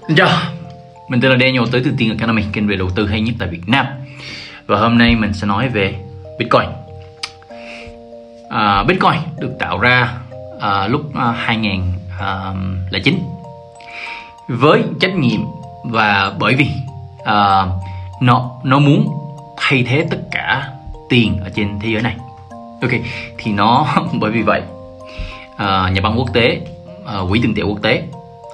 Xin chào, mình tên là Daniel tới từ Tiền Academy, kênh về đầu tư hay nhất tại Việt Nam. Và hôm nay mình sẽ nói về Bitcoin. Bitcoin được tạo ra lúc 2009 với trách nhiệm và bởi vì nó muốn thay thế tất cả tiền ở trên thế giới này. Ok, thì nó bởi vì vậy nhà băng quốc tế, quỹ tiền tệ quốc tế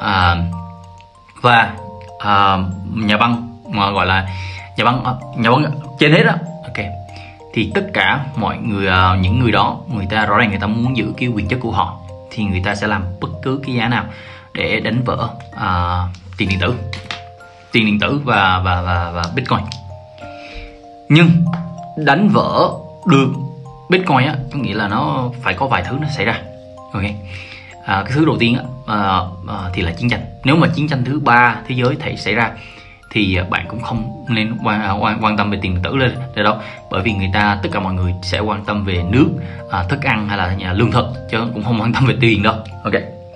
và nhà băng mà gọi là nhà băng trên hết đó. Ok, thì tất cả mọi người, những người đó, người ta rõ ràng người ta muốn giữ cái quyền chất của họ, thì người ta sẽ làm bất cứ cái giá nào để đánh vỡ tiền điện tử và Bitcoin. Nhưng đánh vỡ được Bitcoin á, có nghĩa là nó phải có vài thứ nó xảy ra. Ok, cái thứ đầu tiên thì là chiến tranh. Nếu mà chiến tranh thứ ba thế giới xảy ra thì bạn cũng không nên quan tâm về tiền điện tử lên đâu, bởi vì tất cả mọi người sẽ quan tâm về nước, thức ăn hay là lương thực, chứ cũng không quan tâm về tiền đâu. Ok,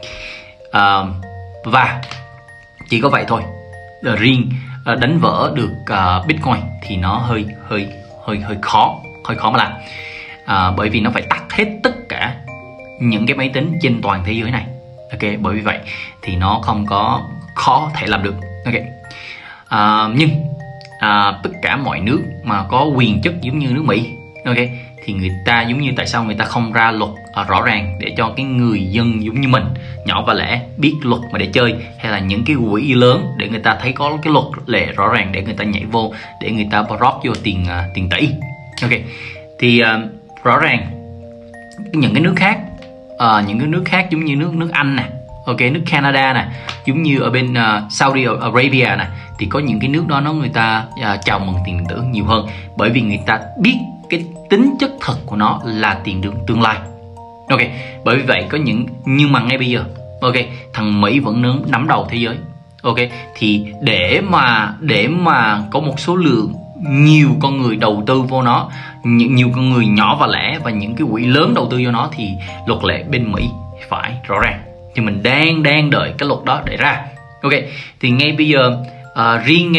và chỉ có vậy thôi. Riêng đánh vỡ được Bitcoin thì nó hơi khó mà làm, bởi vì nó phải tắt hết tất cả những cái máy tính trên toàn thế giới này. Ok, bởi vì vậy thì nó không có khó thể làm được. Ok, nhưng tất cả mọi nước mà có quyền chất giống như nước Mỹ, ok, thì người ta giống như tại sao người ta không ra luật rõ ràng để cho cái người dân giống như mình, nhỏ và lẻ, biết luật mà để chơi, hay là những cái quỹ lớn để người ta thấy có cái luật lệ rõ ràng để người ta nhảy vô, để người ta rót vô tiền tỷ. Ok, thì rõ ràng những cái nước khác giống như nước Anh nè, ok, nước Canada nè, giống như ở bên Saudi Arabia nè, thì có những cái nước đó người ta chào mừng tiền điện tử nhiều hơn, bởi vì người ta biết cái tính chất thật của nó là tiền tương lai. Ok, bởi vì vậy nhưng mà ngay bây giờ, ok, thằng Mỹ vẫn nắm đầu thế giới. Ok, thì để mà có một số lượng nhiều con người đầu tư vô nó, nhiều con người nhỏ và lẻ và những cái quỹ lớn đầu tư vô nó, thì luật lệ bên Mỹ phải rõ ràng. Thì mình đang đợi cái luật đó để ra. Ok, thì ngay bây giờ riêng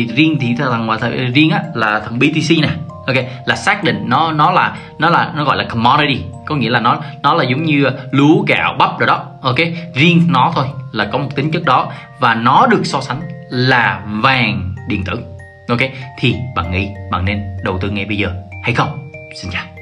là thằng BTC nè. Ok, là xác định nó gọi là commodity, có nghĩa là nó là giống như lúa gạo bắp rồi đó. Ok, riêng nó thôi là có một tính chất đó, và nó được so sánh là vàng điện tử. Ok, thì bạn nghĩ bạn nên đầu tư ngay bây giờ hay không? Xin chào.